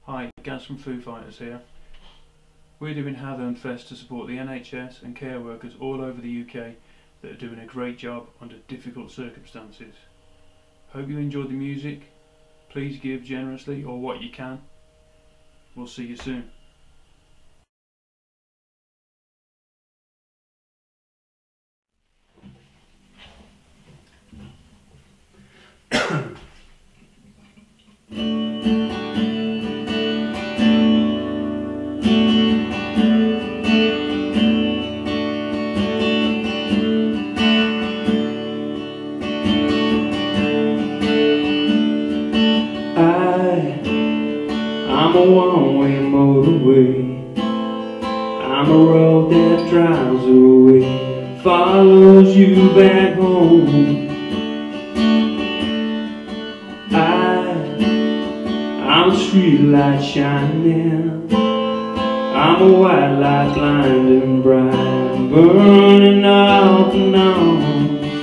Hi, Gaz from Foo Fighters here. We're doing Hathorn Fest to support the NHS and care workers all over the UK that are doing a great job under difficult circumstances. Hope you enjoyed the music. Please give generously or what you can. We'll see you soon. I'm a one-way motorway. I'm a road that drives away, follows you back home. I'm a street light shining. I'm a white light blinding bright, burning off and on.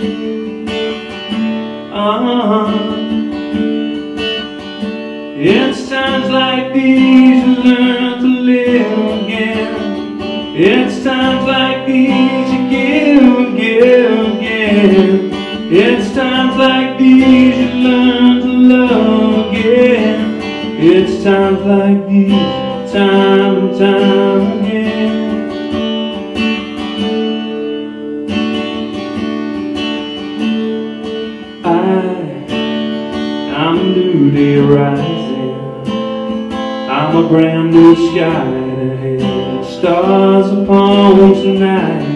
It's times like these you learn to live again. It's times like these you give and give again. It's times like these you learn to love again. It's times like these, time and time again. I'm a new day rising. I'm a brand new sky ahead, stars upon tonight.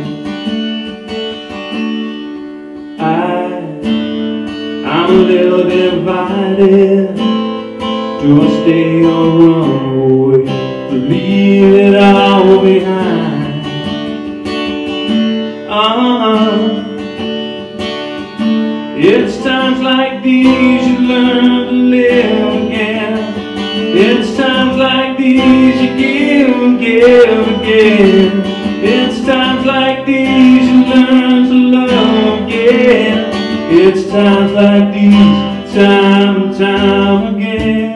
I'm a little divided. Do I stay or run away, leave it all behind? It's times like these you learn to live again. It's times like these you give and give again. It's times like these you learn to love again. It's times like these, time and time again.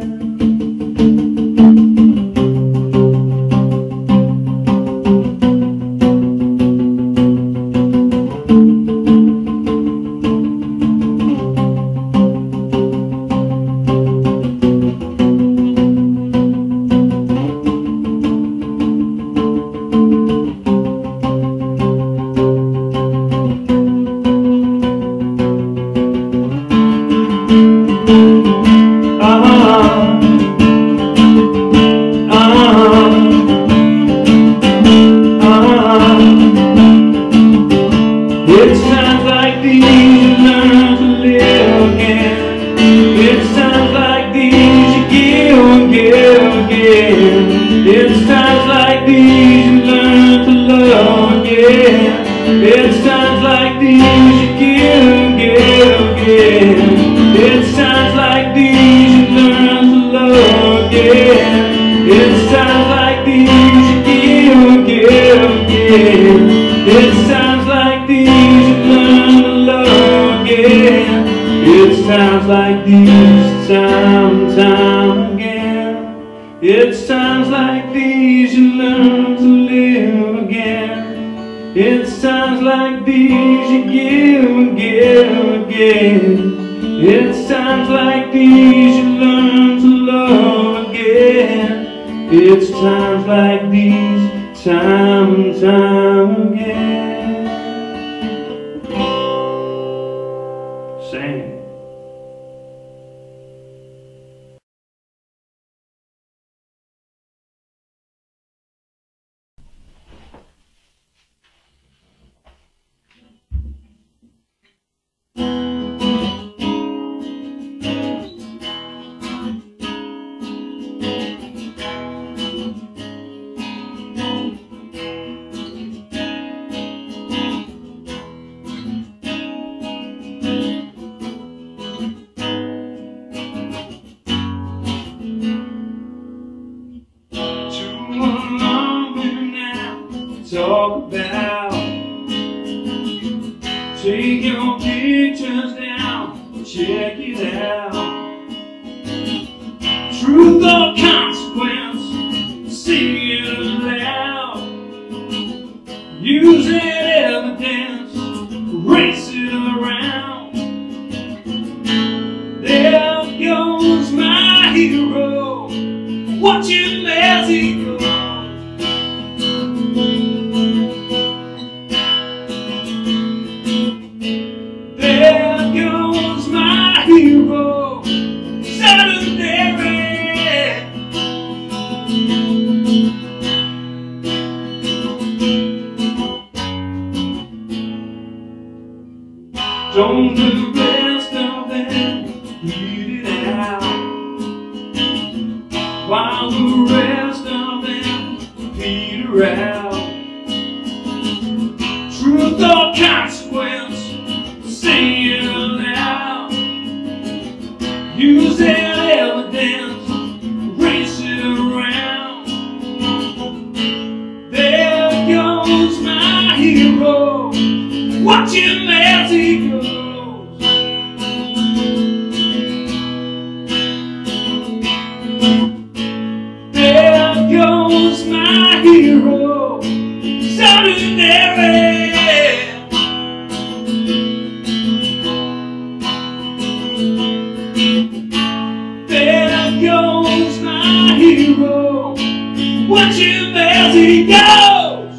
It's times like these you learn to live again. It's times like these you give and give again. It's times like these you learn to love again. It's times like these you give and give again. It's times like these you learn to love again. It's times like these you give and give again. It's times like these you learn to love again. It's times like these, time and time again. It's times like these you learn to live again. It's times like these you give and give again. It's times like these you learn to love again. It's times like these, time and time again. Sing. Talk about, take your pictures down, check it out. Truth or watch him as he goes. There goes my hero, Saturday. Don't the rest of them bleed it out, while the rest of them peter out. Truth or consequence, say it aloud. Use that evidence, race it around. There goes my hero, watch him as he goes. There goes my hero, extraordinary. There goes my hero, watch him as he goes.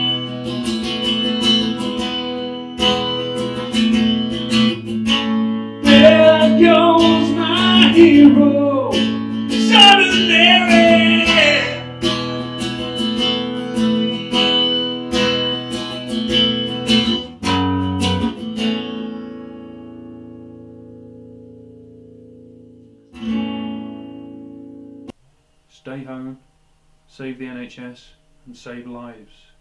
There goes my hero, extraordinary. Stay home, save the NHS and save lives.